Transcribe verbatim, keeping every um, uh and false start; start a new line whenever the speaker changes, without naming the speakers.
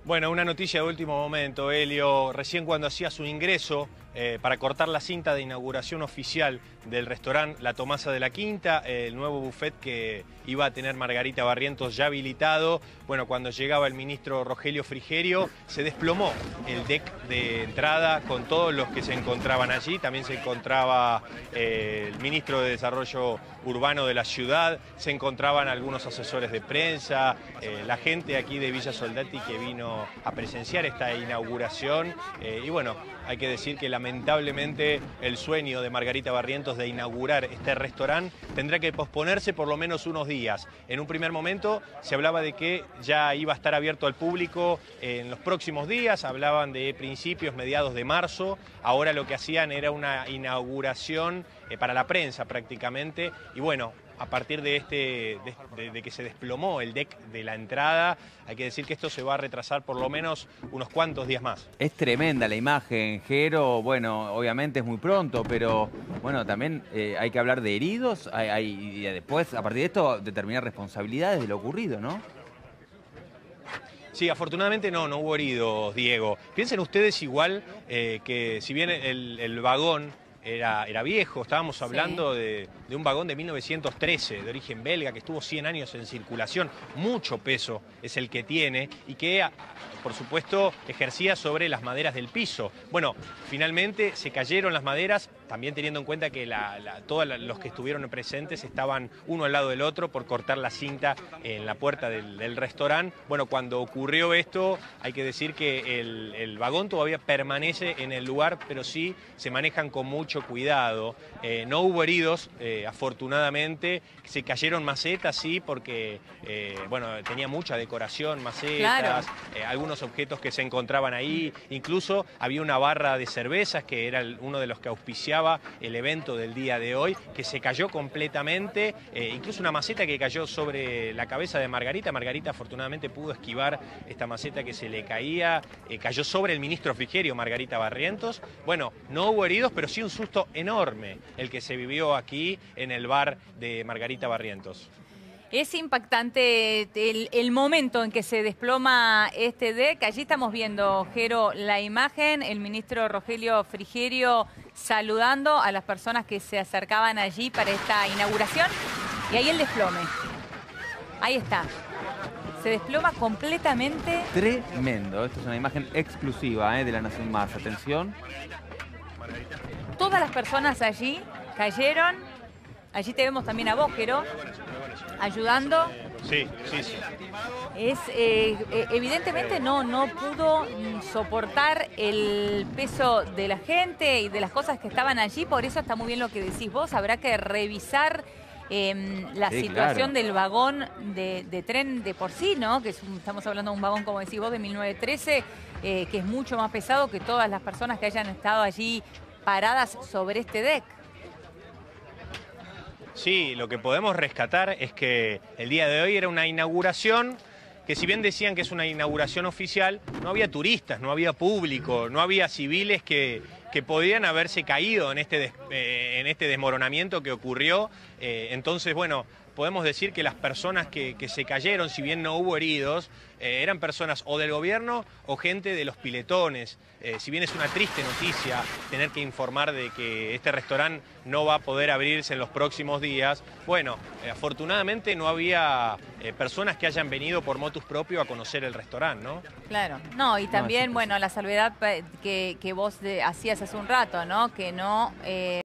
Bueno, una noticia de último momento, Helio. Recién cuando hacía su ingreso eh, para cortar la cinta de inauguración oficial del restaurante La Tomasa de la Quinta, eh, el nuevo buffet que iba a tener Margarita Barrientos ya habilitado, bueno, cuando llegaba el ministro Rogelio Frigerio, se desplomó el deck de entrada con todos los que se encontraban allí. También se encontraba eh, el ministro de Desarrollo Urbano de la ciudad, se encontraban algunos asesores de prensa, eh, la gente aquí de Villa Soldati que vino a presenciar esta inauguración. Eh, y bueno, hay que decir que lamentablemente el sueño de Margarita Barrientos de inaugurar este restaurante tendrá que posponerse por lo menos unos días. En un primer momento se hablaba de que ya iba a estar abierto al público en los próximos días, hablaban de principios, mediados de marzo. Ahora lo que hacían era una inauguración eh, para la prensa prácticamente. Y bueno, a partir de, este, de, de, de que se desplomó el deck de la entrada, hay que decir que esto se va a retrasar por lo menos unos cuantos días más.
Es tremenda la imagen, Jero. Bueno, obviamente es muy pronto, pero bueno, también eh, hay que hablar de heridos. Hay, hay, y después, a partir de esto, determinar responsabilidades de lo ocurrido, ¿no?
Sí, afortunadamente no, no hubo heridos, Diego. Piensen ustedes igual eh, que si bien el, el vagón Era, era viejo, estábamos hablando sí. de, de un vagón de mil novecientos trece, de origen belga, que estuvo cien años en circulación, mucho peso es el que tiene y que, por supuesto, ejercía sobre las maderas del piso. Bueno, finalmente se cayeron las maderas, también teniendo en cuenta que la, la, todos los que estuvieron presentes estaban uno al lado del otro por cortar la cinta en la puerta del, del restaurante. Bueno, cuando ocurrió esto, hay que decir que el, el vagón todavía permanece en el lugar, pero sí se manejan con mucho cuidado. Eh, no hubo heridos, eh, afortunadamente. Se cayeron macetas, sí, porque eh, bueno, tenía mucha decoración, macetas, claro. eh, algunos objetos que se encontraban ahí. Incluso había una barra de cervezas que era el, uno de los que auspiciaba el evento del día de hoy, que se cayó completamente. Eh, incluso una maceta que cayó sobre la cabeza de Margarita. Margarita afortunadamente pudo esquivar esta maceta que se le caía. Eh, cayó sobre el ministro Frigerio, Margarita Barrientos. Bueno, no hubo heridos, pero sí un susto enorme el que se vivió aquí en el bar de Margarita Barrientos.
Es impactante el, el momento en que se desploma este deck. Allí estamos viendo, Jero, la imagen, el ministro Rogelio Frigerio saludando a las personas que se acercaban allí para esta inauguración. Y ahí el desplome. Ahí está. Se desploma completamente.
Tremendo. Esta es una imagen exclusiva eh, de La Nación Más. Atención.
Todas las personas allí cayeron. Allí te vemos también a vos, Jero, ayudando.
Sí, sí, sí.
Es, eh, evidentemente no, no pudo soportar el peso de la gente y de las cosas que estaban allí. Por eso está muy bien lo que decís vos. Habrá que revisar eh, la sí, situación claro. del vagón de, de tren de por sí, ¿no? Que es un, estamos hablando de un vagón, como decís vos, de mil novecientos trece, eh, que es mucho más pesado que todas las personas que hayan estado allí paradas sobre este deck.
Sí, lo que podemos rescatar es que el día de hoy era una inauguración que, si bien decían que es una inauguración oficial, no había turistas, no había público, no había civiles que, que podían haberse caído en este, des, eh, en este desmoronamiento que ocurrió. Eh, entonces, bueno, podemos decir que las personas que, que se cayeron, si bien no hubo heridos, eh, eran personas o del gobierno o gente de los piletones. Eh, si bien es una triste noticia tener que informar de que este restaurante no va a poder abrirse en los próximos días, bueno, eh, afortunadamente no había eh, personas que hayan venido por motus propio a conocer el restaurante, ¿no?
Claro, no, y también, no, bueno, la salvedad que, que vos de, hacías hace un rato, ¿no? Que no... Eh...